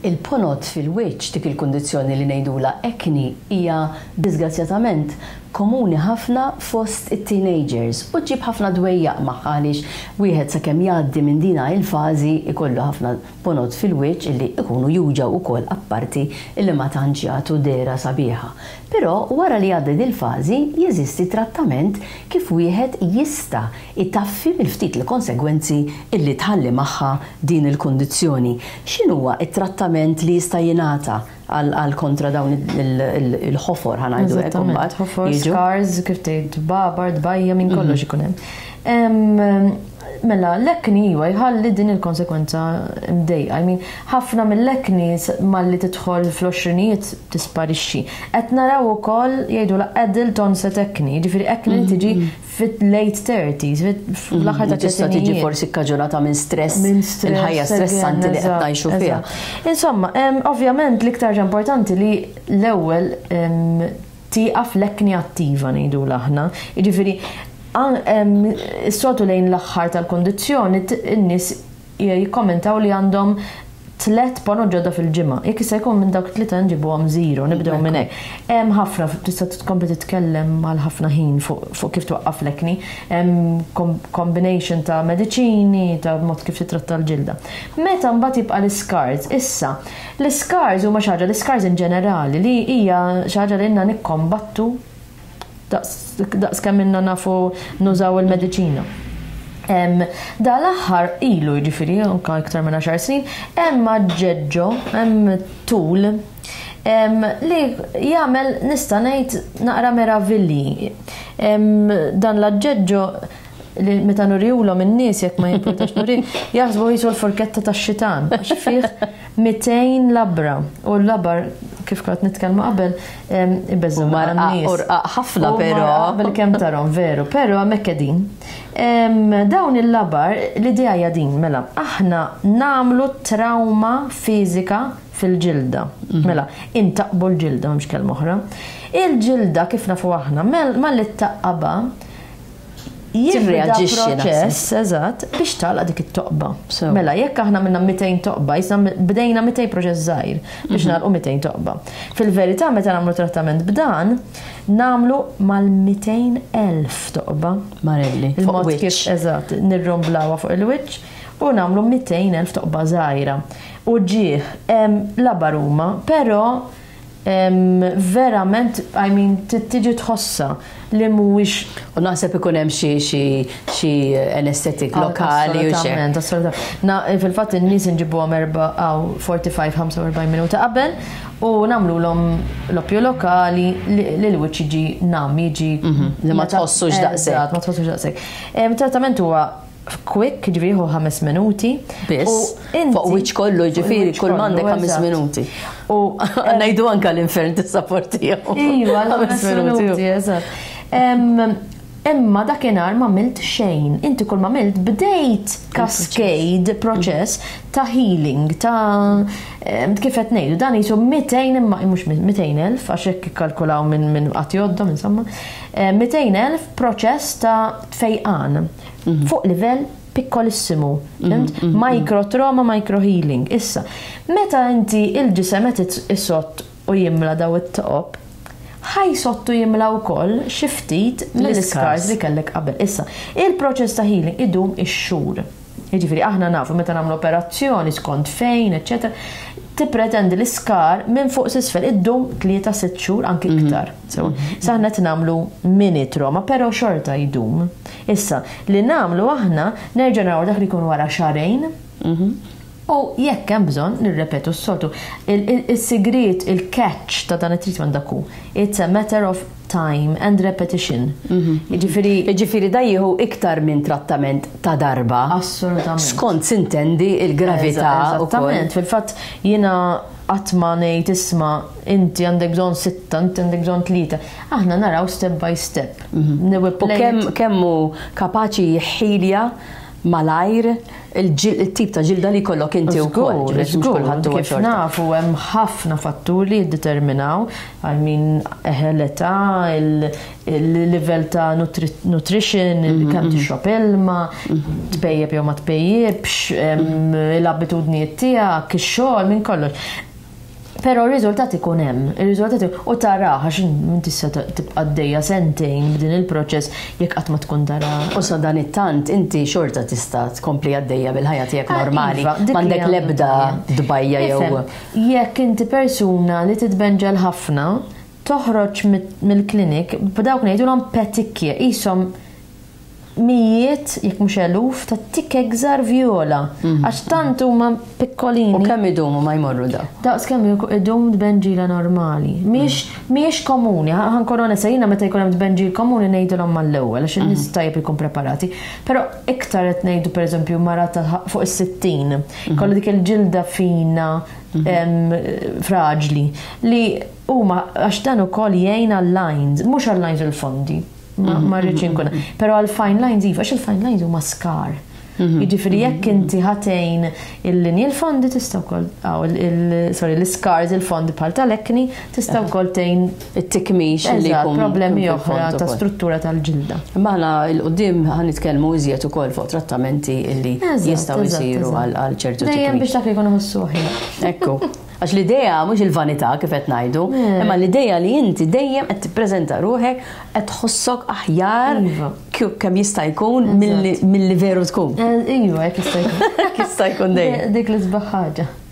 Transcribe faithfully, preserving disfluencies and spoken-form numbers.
Il-ponot fil-wiċċ dik il-kundizzjoni li ngħidula acne hija disgrazzjatament komuni ħafna fost it-teenagers u ġib ħafna dwejjaq magħha għaliex wieħed sakemm jgħaddi minn dina il-fażi ikollu ħafna ponot fil-wiċċ illi ikunu juġaw ukoll apparti illi ma tantx jagħtu dera sabiħa. Però wara li għaddi il-fażi jeżisti trattament kif wieħed jista' itaffi mill-ftit il-konsegwenzi illi tħalli magħha din il-kundizzjoni. X'inhuwa it-trattament li jista' jingħata għal kontra dawn il-ħofor ħanajdu hekk imbagħad. Ħofor, scars, kif tgħid, babar, dbajja minn kollox ikun hemm. Mela, l-acne iwa jħalli din il-konsekwenza mdejqa. I mean, ħafna mill-acne malli tidħol fl-għoxrinijiet tisparixxi. Qed naraw ukoll jgħidu la adult onset acne, ġifieri acne tiġi fit-late thirties, fl-aħħar ta' tista' tiġi forsi kkaġunata minn stress, il-ħajja stressanti li qed ngħixu fiha. Insomma, ovvjament l-iktar importanti li l-ewwel tieqaf l-acne attiva ngħidu aħna. Jiġifieri s-sotu lejn l-aħħar tal-kondizzjoni n-nies jikkommentaw li għandhom tlet ponot ġodda fil-ġimgħa. Jekk issa jkun minn dawk tlieta nġibuhom żero, nibdew minn hekk. Hemm ħafna tista' tkompli titkellem għal ħafna ħin fuq kif twaqqaf l-acne. Hemm combination ta' mediċini, ta' mod kif titratta l-ġilda. Meta mbagħad jibqa' l-scars, issa l-scars huma xi ħaġa, l-scars in ġenerali li hija xi ħaġa li inna nikkombattu daqs kemm inna nafu nużaw il-mediċina. Da l-aħħar ilu jiġifieri anke iktar minn għaxar snin, hemm ġeġġo, hemm tul li jagħmel nista' ngħid naqra meravilli. Dan l-ġeġġo li meta nurihulhom in-nies jekk ma jimpurtax nuri, jaħsbu jisu l-forketta tax-xitan għax fih mitejn labra u l-labar kif kont nitkellmu qabel ibeżżu nies. Ħafna però qabel kemm tarhom veru, però hemmhekk qegħdin. Dawn il-labar l-idea hija din mela aħna nagħmlu trauma fiżika fil-ġilda. Mela intaqbu l-ġilda m'hemmx kelma oħra. Il-ġilda kif nafu aħna malli ttaqqaba jibda proċess eżatt biex tagħlaq dik it-toqba. Mela jekk aħna minna mitejn toqba, issa bdejna mitejn proċess żgħir biex nagħlqu mitejn toqba. Fil-verità meta nagħmlu trattament b'dan, nagħmlu mal-mitejn elf toqba. Marelli, il-mod kif eżatt nirromblawha fuq il-wiċċ u nagħmlu mitejn elf toqba żgħira. U ġieħ labar huma, però verament, I mean, tiġi tħossa li mhuwiex. U naħseb ikun hemm xi xi anesthetic lokali u xi. Assolutament. Fil-fatt in-nies inġibuhom erba' aw forty-five ħamsa u erbgħin minuta qabel u nagħmluhom l-oppju lokali li l-wiċċ jiġi nam jiġi li ma tħossux daqshekk. Ma tħossux daqshekk. Trattament huwa quick, ġifiri hu ħames minuti. Biss, fuq wiċċ kollu ġifiri, kull mandek ħames minuti. U ngħidu anke l-infern tissapportihom. Iva, ħames minuti, eżatt. Imma dakinhar ma milt xejn. Inti kull ma milt bdejt cascade proċess ta' healing, ta' kif qed ngħidu dan jisu mitejn imma mhux mitejn elf għax hekk ikkalkulaw minn minn qatt joddhom insomma. mitejn elf proċess ta' tfejqan. Fuq livell pikkolissimu, micro trauma, micro healing. Issa, meta inti il-ġisem qed isott u jimla daw it-toqob, ħaj sottu jimla wkoll xi ftit mill-iskars li kellek qabel. Issa, il-proċess ta' healing idum ix-xhur. Jiġifieri aħna nafu meta nagħmlu operazzjoni skont fejn, eċetera, tippretendi l-iskar minn fuq s'isfel iddum tlieta sitt xhur anke iktar. Saħna qed nagħmlu mini trauma, però xorta jdum. Issa, li nagħmlu aħna nerġa' naraw dak li jkun wara xarejn. U jekk hemm bżonn nirrepetu s-soltu. Il-sigriet, il-catch ta' dan it-treatment daku. It's a matter of time and repetition. Jiġifieri da jieħu iktar minn trattament ta' darba. Assolutament. Skont sintendi il-gravità ukoll. Esattament, fil-fatt jiena qatt ma ngħid isma' inti għandek bżonn sitta, inti għandek bżonn tlieta. Aħna naraw step by step. U kemm hu kapaċi jħilja malajr il-tip ta' ġilda li kollok inti wkoll, ġifieri mhux kulħadd huwa kif xorta. nafu hemm ħafna fatturi li jiddeterminaw, I mean l-età, il-livell ta' nutrition, kemm tixrob ilma, tbejjeb jew ma tbejjibx, l-abitudnijiet tiegħek, ix-xogħol, minn kollox. Però r-riżultat ikun hemm, ir-riżultat u tara għax inti se tibqa' għaddejja sentejn b'din il-proċess jekk qatt ma tkun tara. U sa dan it-tant inti xorta tista' tkompli għaddejja bil-ħajja tiegħek normali, m'għandek l-ebda dbajja jew. Jekk inti persuna li titbenġel ħafna, toħroġ mill-klinik b'dawk ngħidulhom petikkie qishom mijiet, jekk mhux eluf, ta' tikkek żgħar vjola. Għax tant huma pikkolini. U kemm idumu ma jmorru da? Daqs kemm idum tbenġila normali. Mhijiex komuni, ħankun onesta jiena meta jkun hemm tbenġil komuni ngħidulhom mal-ewwel għax in-nies tajjeb ikun preparati. Però iktar qed ngħidu pereżempju mara ta' fuq is-sittin, kollu dik il-ġilda fina, fraġli, li huma għax dan ukoll jgħin għall-lines, mhux għall-lines il-fondi. Ma rridx inkun. Però għal-fine lines iva, għax il-fine lines huma skar. Jiġifieri jekk inti ħatejn il-linji il-fondi tista' wkoll sorry l-scars il-fondi bħal tal-ekni tista' wkoll tgħin it-tikmix li jkun problemi oħra ta' struttura tal-ġilda. Maħna l-qudiem ħanitkellmu iżjed ukoll fuq trattamenti li jistgħu jsiru għal ċertu tikmix. Dejjem biex dak ikun iħossu aħjar. Ekku. Għax l-idea mhux il-vanità kif qed ngħidu, imma l-idea li inti dejjem qed tippreżenta ruħek qed tħossok aħjar kemm jista' jkun milli veru tkun. Iva, jekk jista' jkun. Jista' jkun dejjem. Dik l-isbaħ ħaġa.